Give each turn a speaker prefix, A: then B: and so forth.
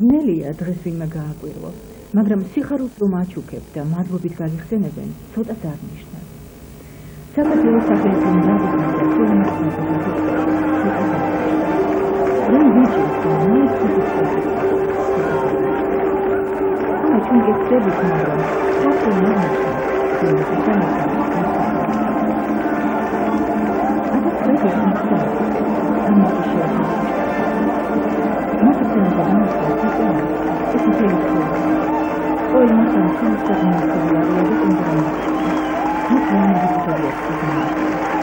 A: ძნელია დღეს ვინმე გააკვირვო, მაგრამ სიხარულს რომ აჩუქებ და მადლობით გაგიხსენებენ, ცოტაც არ ნიშნავს. საქართველოს სახელმწიფო მრავალი და სულამაზად რომ ვიჭირს და მიეცოდეთ. ჩვენ გეცდებით, მაგრამ საერთოდ არ Ой,